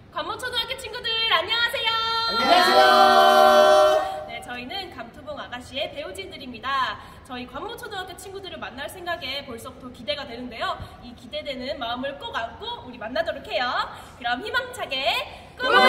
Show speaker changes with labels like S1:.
S1: 관모초등학교 친구들 안녕하세요.
S2: 안녕하세요.
S1: 네, 저희는 감투봉 아가씨의 배우진들입니다. 저희 관모초등학교 친구들을 만날 생각에 벌써부터 기대가 되는데요. 이 기대되는 마음을 꼭 안고 우리 만나도록 해요. 그럼 희망차게 꿈을